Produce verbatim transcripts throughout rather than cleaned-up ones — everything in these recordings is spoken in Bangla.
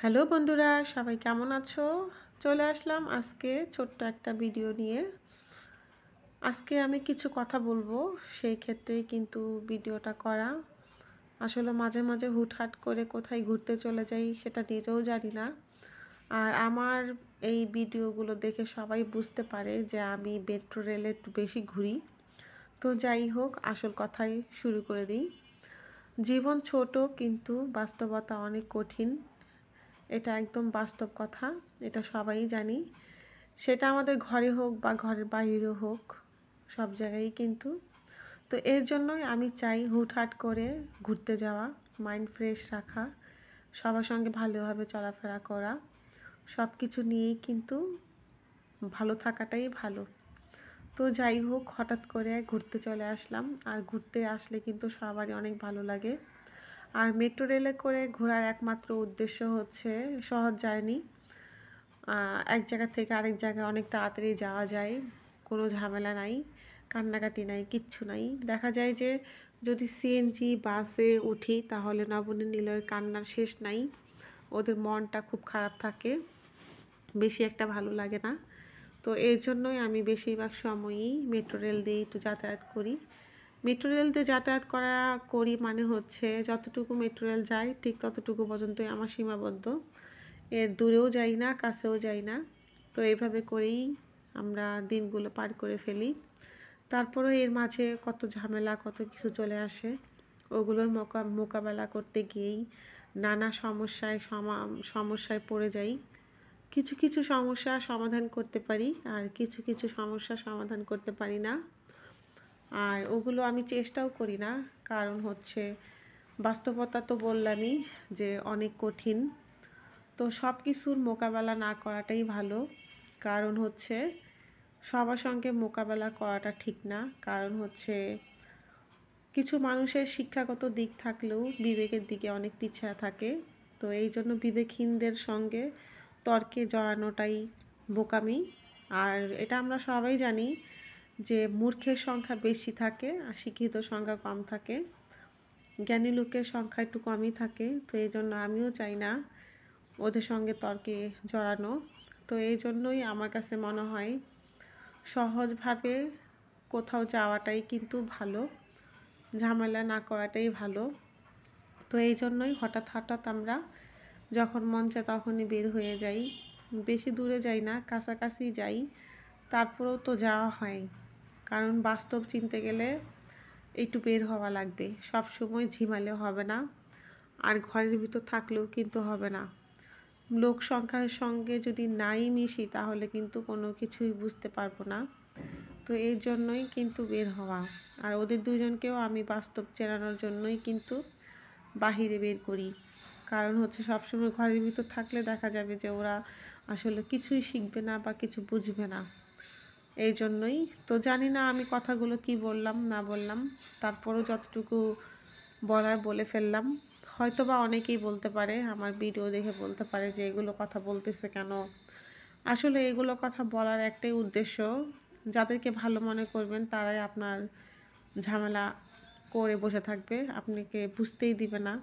হ্যালো বন্ধুরা, সবাই কেমন আছো? চলে আসলাম আজকে ছোট্ট একটা ভিডিও নিয়ে। আজকে আমি কিছু কথা বলবো, সেই ক্ষেত্রেই কিন্তু ভিডিওটা করা। আসলে মাঝে মাঝে হুটহাট করে কোথায় ঘুরতে চলে যাই সেটা নিজেও জানি না। আর আমার এই ভিডিওগুলো দেখে সবাই বুঝতে পারে যে আমি মেট্রো রেলে একটু বেশি ঘুরি। তো যাই হোক, আসল কথাই শুরু করে দিই। জীবন ছোট কিন্তু বাস্তবতা অনেক কঠিন। এটা একদম বাস্তব কথা, এটা সবাই জানি। সেটা আমাদের ঘরে হোক বা ঘরের বাইরেও হোক, সব জায়গায় কিন্তু। তো এর জন্যই আমি চাই হুটহাট করে ঘুরতে যাওয়া, মাইন্ড ফ্রেশ রাখা, সবার সঙ্গে ভালোভাবে চলাফেরা করা, সব কিছু নিয়েই কিন্তু ভালো থাকাটাই ভালো। তো যাই হোক, হঠাৎ করে ঘুরতে চলে আসলাম। আর ঘুরতে আসলে কিন্তু সবারই অনেক ভালো লাগে। আর মেট্রো রেলে করে ঘোরার একমাত্র উদ্দেশ্য হচ্ছে সহজ জার্নি। এক জায়গা থেকে আরেক জায়গায় অনেক তাড়াতাড়ি যাওয়া যায়, কোনো ঝামেলা নাই, কান্নাকাটি নাই, কিচ্ছু নাই। দেখা যায় যে যদি সিএনজি বাসে উঠি তাহলে নবনী নিলয়ের কান্নার শেষ নাই। ওদের মনটা খুব খারাপ থাকে, বেশি একটা ভালো লাগে না। তো এর জন্যই আমি বেশিরভাগ সময়ই মেট্রো রেল দিয়ে একটু যাতায়াত করি। মেট্রো রেল দিয়ে যাতায়াত করা করি মানে হচ্ছে যতটুকু মেট্রো রেল যায় ঠিক ততটুকু পর্যন্তই আমার সীমাবদ্ধ। এর দূরেও যাই না, কাছেও যাই না। তো এইভাবে করেই আমরা দিনগুলো পার করে ফেলি। তারপরেও এর মাঝে কত ঝামেলা, কত কিছু চলে আসে। ওগুলোর মোকা মোকাবেলা করতে গিয়েই নানা সমস্যায় সমা সমস্যায় পড়ে যাই। কিছু কিছু সমস্যা সমাধান করতে পারি, আর কিছু কিছু সমস্যা সমাধান করতে পারি না। আর ওগুলো আমি চেষ্টাও করি না, কারণ হচ্ছে বাস্তবতা তো বললামই যে অনেক কঠিন। তো সব কিছুর মোকাবেলা না করাটাই ভালো, কারণ হচ্ছে সবার সঙ্গে মোকাবেলা করাটা ঠিক না। কারণ হচ্ছে কিছু মানুষের শিক্ষাগত দিক থাকলেও বিবেকের দিকে অনেক পিছিয়ে থাকে। তো এই জন্য বিবেকহীনদের সঙ্গে তর্কে জড়ানোটাই বোকামি। আর এটা আমরা সবাই জানি যে মূর্খের সংখ্যা বেশি থাকে আর শিক্ষিত সংখ্যা কম থাকে, জ্ঞানী লোকের সংখ্যা একটু কমই থাকে। তো এই জন্য আমিও চাই না ওদের সঙ্গে তর্কে জড়ানো। তো এই জন্যই আমার কাছে মনে হয় সহজভাবে কোথাও যাওয়াটাই কিন্তু ভালো, ঝামেলা না করাটাই ভালো। তো এই জন্যই হঠাৎ হঠাৎ আমরা যখন মন চায় তখনই বের হয়ে যাই। বেশি দূরে যাই না, কাছাকাছি যাই, তারপরেও তো যাওয়া হয়। কারণ বাস্তব চিনতে গেলে একটু বের হওয়া লাগবে, সব সময় ঝিমালে হবে না, আর ঘরের ভিতর থাকলেও কিন্তু হবে না। লোক সংখ্যার সঙ্গে যদি নাই মিশি তাহলে কিন্তু কোনো কিছুই বুঝতে পারবো না। তো এর জন্যই কিন্তু বের হওয়া। আর ওদের দুজনকেও আমি বাস্তব চেনানোর জন্যই কিন্তু বাহিরে বের করি। কারণ হচ্ছে সবসময় ঘরের ভিতর থাকলে দেখা যাবে যে ওরা আসলে কিছুই শিখবে না বা কিছু বুঝবে না। এই জন্যই তো জানি না আমি কথাগুলো কি বললাম না বললাম, তারপরও যতটুকু বলার বলে ফেললাম। হয়তো বা অনেকেই বলতে পারে, আমার ভিডিও দেখে বলতে পারে যে এগুলো কথা বলতেছে কেন। আসলে এগুলো কথা বলার একটাই উদ্দেশ্য, যাদেরকে ভালো মনে করবেন তারাই আপনার ঝামেলা করে বসে থাকবে, আপনাকে বুঝতেই দিবে না।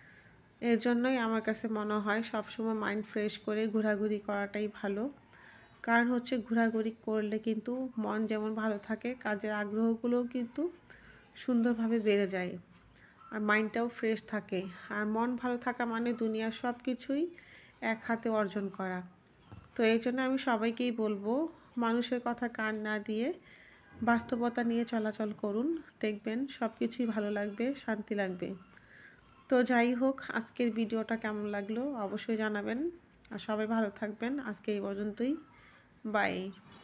এর জন্যই আমার কাছে মনে হয় সবসময় মাইন্ড ফ্রেশ করে ঘোরাঘুরি করাটাই ভালো। কারণ হচ্ছে ঘোরাঘুরি করলে কিন্তু মন যেমন ভালো থাকে, কাজের আগ্রহগুলোও কিন্তু সুন্দরভাবে বেড়ে যায়, আর মাইন্ডটাও ফ্রেশ থাকে। আর মন ভালো থাকা মানে দুনিয়ার সব কিছুই এক হাতে অর্জন করা। তো এই জন্য আমি সবাইকেই বলবো, মানুষের কথা কান না দিয়ে বাস্তবতা নিয়ে চলাচল করুন, দেখবেন সব কিছুই ভালো লাগবে, শান্তি লাগবে। তো যাই হোক, আজকের ভিডিওটা কেমন লাগলো অবশ্যই জানাবেন। আর সবাই ভালো থাকবেন। আজকে এই পর্যন্তই, বাই।